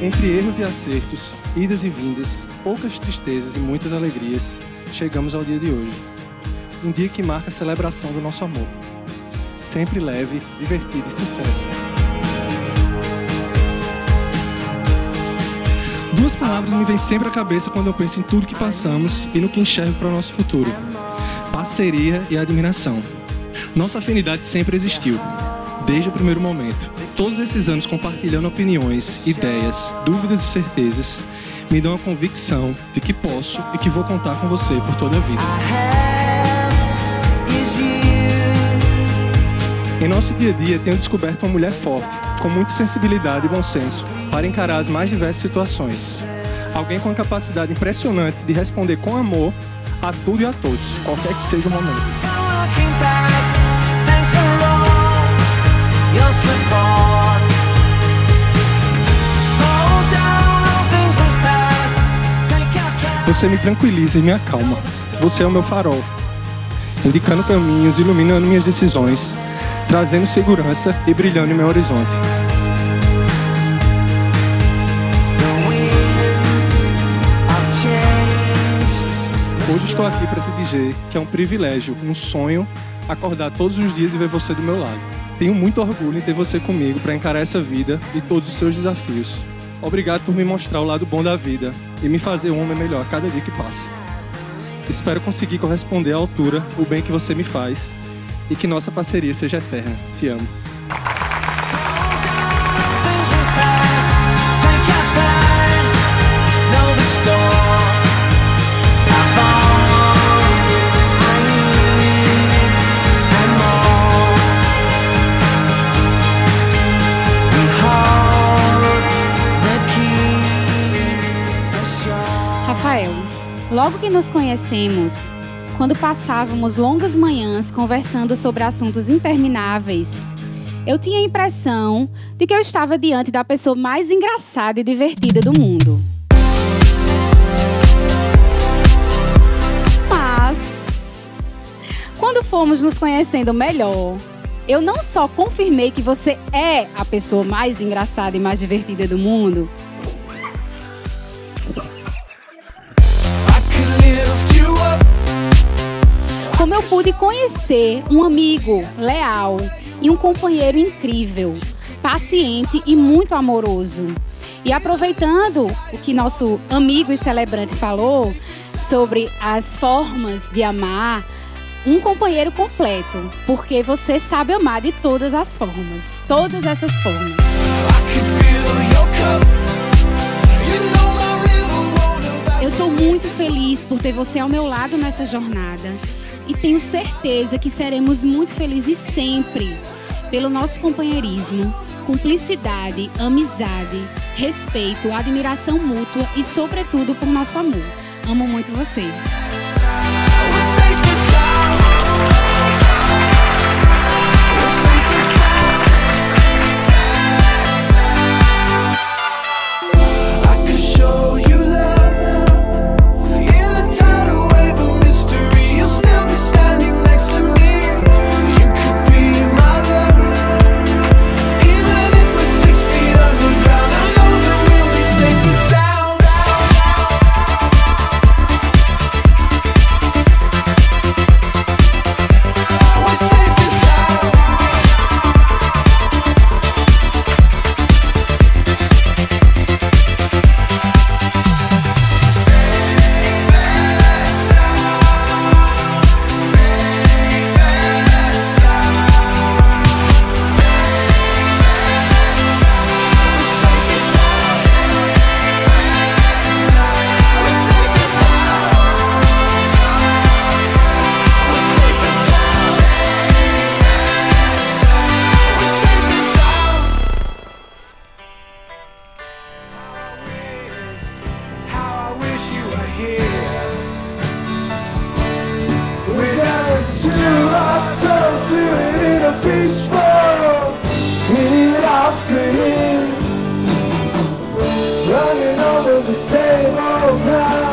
Entre erros e acertos, idas e vindas, poucas tristezas e muitas alegrias, chegamos ao dia de hoje. Um dia que marca a celebração do nosso amor. Sempre leve, divertido e sincero. Duas palavras me vêm sempre à cabeça quando eu penso em tudo que passamos e no que enxergo para o nosso futuro. Parceria e admiração. Nossa afinidade sempre existiu, desde o primeiro momento. Todos esses anos compartilhando opiniões, ideias, dúvidas e certezas me dão a convicção de que posso e que vou contar com você por toda a vida. Em nosso dia a dia, tenho descoberto uma mulher forte, com muita sensibilidade e bom senso, para encarar as mais diversas situações. Alguém com a capacidade impressionante de responder com amor a tudo e a todos, qualquer que seja o momento. Você me tranquiliza e me acalma. Você é o meu farol, indicando caminhos, iluminando minhas decisões, trazendo segurança e brilhando em meu horizonte. Hoje estou aqui para te dizer que é um privilégio, um sonho, acordar todos os dias e ver você do meu lado. Tenho muito orgulho em ter você comigo para encarar essa vida e todos os seus desafios. Obrigado por me mostrar o lado bom da vida e me fazer um homem melhor a cada dia que passa. Espero conseguir corresponder à altura o bem que você me faz e que nossa parceria seja eterna. Te amo. Rafael, logo que nos conhecemos, quando passávamos longas manhãs conversando sobre assuntos intermináveis, eu tinha a impressão de que eu estava diante da pessoa mais engraçada e divertida do mundo. Mas, quando fomos nos conhecendo melhor, eu não só confirmei que você é a pessoa mais engraçada e mais divertida do mundo, como eu pude conhecer um amigo leal e um companheiro incrível, paciente e muito amoroso. E aproveitando o que nosso amigo e celebrante falou sobre as formas de amar, um companheiro completo, porque você sabe amar de todas as formas, todas essas formas. Eu sou muito feliz por ter você ao meu lado nessa jornada. E tenho certeza que seremos muito felizes sempre pelo nosso companheirismo, cumplicidade, amizade, respeito, admiração mútua e, sobretudo, por nosso amor. Amo muito você. Running over the same old ground.